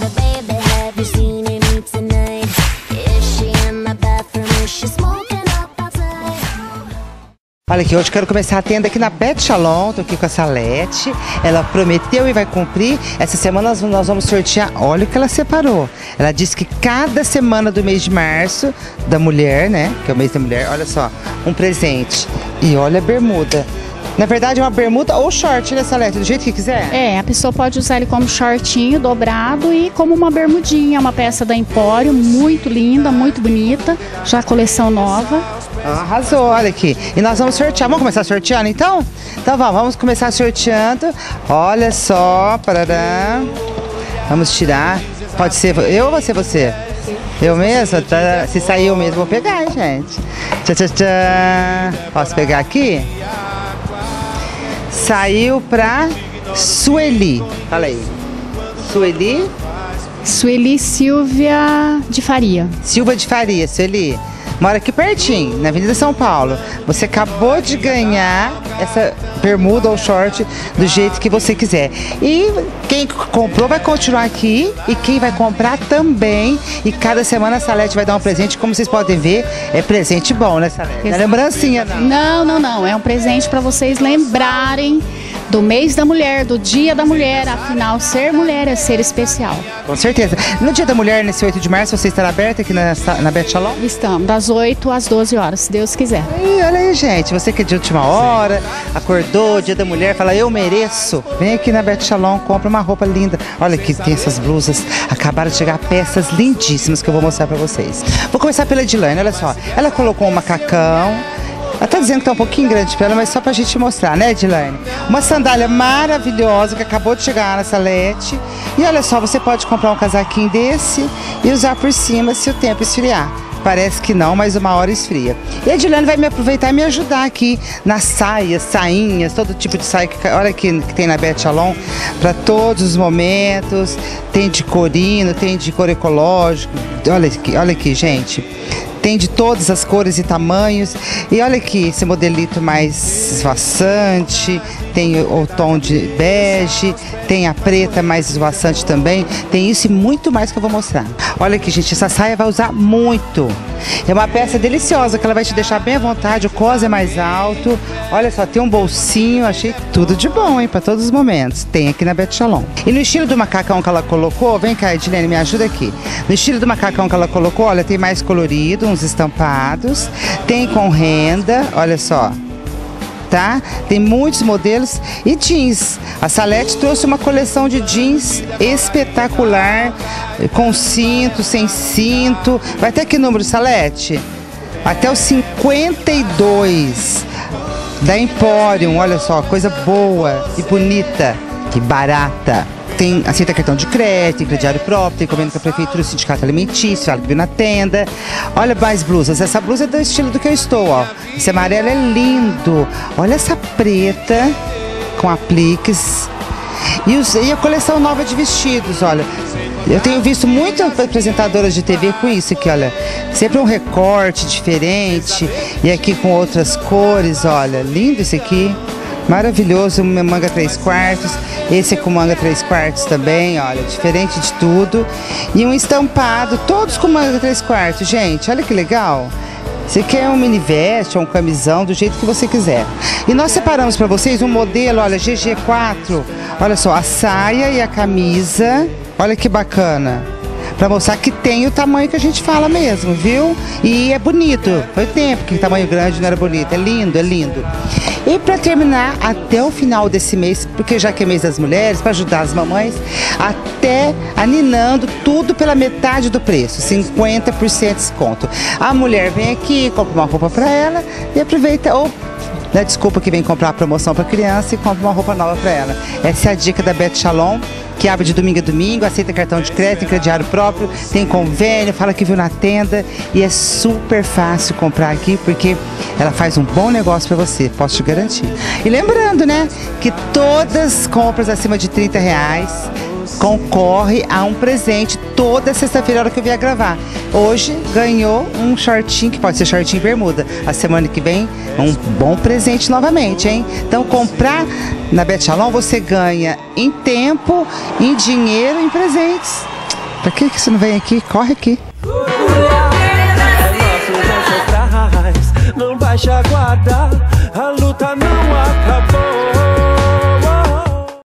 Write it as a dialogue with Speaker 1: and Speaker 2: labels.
Speaker 1: Olha aqui, hoje eu quero começar a tenda aqui na Beth Shalom, tô aqui com a Salete, ela prometeu e vai cumprir. Essa semana nós vamos sortear, olha o que ela separou. Ela disse que cada semana do mês de março, da mulher, né, que é o mês da mulher, olha só, um presente. E olha a bermuda. Na verdade é uma bermuda ou short, né, Salete? Do jeito que quiser?
Speaker 2: É, a pessoa pode usar ele como shortinho, dobrado e como uma bermudinha, uma peça da Empório, muito linda, muito bonita, já coleção nova.
Speaker 1: Arrasou, olha aqui. E nós vamos sortear. Vamos começar sorteando então? Então vamos começar sorteando. Olha só, parará. Vamos tirar. Pode ser eu ou vai ser você? Eu mesmo? Tá. Se sair eu mesmo, vou pegar, hein, gente. Tchá, tchá, tchá. Posso pegar aqui? Saiu pra Sueli. Fala aí. Sueli?
Speaker 2: Sueli Silvia de Faria.
Speaker 1: Silva de Faria, Sueli. Mora aqui pertinho, na Avenida São Paulo. Você acabou de ganhar essa bermuda ou short do jeito que você quiser. E quem comprou vai continuar aqui e quem vai comprar também. E cada semana a Salete vai dar um presente, como vocês podem ver, é presente bom, né, Salete? Não é lembrancinha, não.
Speaker 2: Não. É um presente para vocês lembrarem do mês da mulher, do dia da mulher. Afinal, ser mulher é ser especial.
Speaker 1: Com certeza. No dia da mulher, nesse 8 de março, você estará aberta aqui na Beth Shalom?
Speaker 2: Estamos, das 8 às 12 horas, se Deus quiser.
Speaker 1: E olha aí, gente, você que é de última hora, acordou, dia da mulher, fala, eu mereço. Vem aqui na Beth Shalom, compra uma roupa linda. Olha aqui, tem essas blusas, acabaram de chegar peças lindíssimas que eu vou mostrar pra vocês. Vou começar pela Edilane, olha só. Ela colocou um macacão. Ela tá dizendo que tá um pouquinho grande pra ela, mas só pra gente mostrar, né, Edilane? Uma sandália maravilhosa que acabou de chegar na Salete. E olha só, você pode comprar um casaquinho desse e usar por cima se o tempo esfriar. Parece que não, mas uma hora esfria. E a Edilane vai me aproveitar e me ajudar aqui nas saias, sainhas, todo tipo de saia. Olha aqui que tem na Beth Shalom, para todos os momentos. Tem de corino, tem de cor ecológico. Olha aqui, gente. Tem de todas as cores e tamanhos. E olha aqui, esse modelito mais esvoaçante. Tem o tom de bege. Tem a preta mais esvoaçante também. Tem isso e muito mais que eu vou mostrar. Olha aqui, gente, essa saia vai usar muito. É uma peça deliciosa que ela vai te deixar bem à vontade. O cos é mais alto. Olha só, tem um bolsinho. Achei tudo de bom, hein? Para todos os momentos. Tem aqui na Beth Shalom. E no estilo do macacão que ela colocou, vem cá, Edilene, me ajuda aqui. No estilo do macacão que ela colocou, olha, tem mais colorido, uns estampados. Tem com renda, olha só. Tá? Tem muitos modelos e jeans. A Salete trouxe uma coleção de jeans espetacular, com cinto, sem cinto. Vai até que número, Salete? Até o 52 da Emporium. Olha só, coisa boa e bonita e barata. Tem, aceita cartão de crédito, tem crediário próprio, tem convênio com a prefeitura, o sindicato alimentício, ela que viu na tenda. Olha mais blusas. Essa blusa é do estilo do que eu estou, ó. Esse amarelo é lindo. Olha essa preta com apliques. E a coleção nova de vestidos, olha. Eu tenho visto muitas apresentadoras de TV com isso aqui, olha. Sempre um recorte diferente. E aqui com outras cores, olha. Lindo esse aqui. Maravilhoso, uma manga 3/4, esse é com manga 3/4 também, olha, diferente de tudo. E um estampado, todos com manga 3/4, gente, olha que legal. Você quer um mini veste ou um camisão, do jeito que você quiser. E nós separamos para vocês um modelo, olha, GG4, olha só, a saia e a camisa, olha que bacana. Pra mostrar que tem o tamanho que a gente fala mesmo, viu? E é bonito. Foi tempo que tamanho grande não era bonito. É lindo, é lindo. E para terminar, até o final desse mês, porque já que é mês das mulheres, para ajudar as mamães, até aninando tudo pela metade do preço, 50% de desconto. A mulher vem aqui, compra uma roupa para ela e aproveita, ou dá desculpa que vem comprar a promoção para criança e compra uma roupa nova para ela. Essa é a dica da Beth Shalom, que abre de domingo a domingo, aceita cartão de crédito, tem crediário próprio, tem convênio, fala que viu na tenda e é super fácil comprar aqui porque ela faz um bom negócio para você, posso te garantir. E lembrando, né, que todas compras acima de R$30 concorre a um presente toda sexta-feira, a hora que eu vier gravar. Hoje ganhou um shortinho, que pode ser shortinho e bermuda. A semana que vem, um bom presente novamente, hein? Então, comprar na Beth Shalom, você ganha em tempo, em dinheiro, em presentes. Pra que você não vem aqui? Corre aqui.
Speaker 3: Não baixa a guarda, a luta não acabou.